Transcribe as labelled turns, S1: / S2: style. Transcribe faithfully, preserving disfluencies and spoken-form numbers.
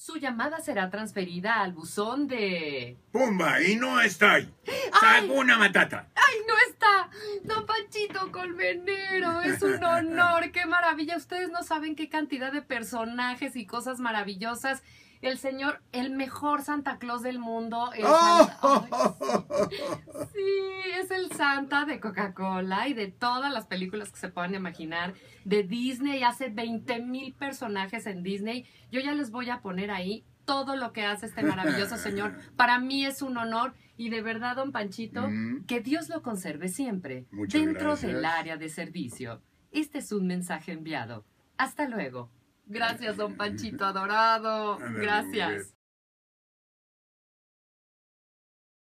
S1: Su llamada será transferida al buzón de...
S2: ¡Pumba! Y no está ahí.
S1: ¡Ay!
S2: ¡Una matata!
S1: ¡Ay, no está! Don Panchito Colmenero, es un honor, qué maravilla. Ustedes no saben qué cantidad de personajes y cosas maravillosas. El señor, el mejor Santa Claus del mundo. El Santa... Ay, sí. Sí, es el Santa de Coca-Cola y de todas las películas que se puedan imaginar. De Disney, hace veinte mil personajes en Disney. Yo ya les voy a poner ahí todo lo que hace este maravilloso señor. Para mí es un honor y de verdad, don Panchito, mm. que Dios lo conserve siempre.
S2: Muchas
S1: dentro
S2: gracias.
S1: del área de servicio. Este es un mensaje enviado. Hasta luego. Gracias, don Panchito adorado. Gracias.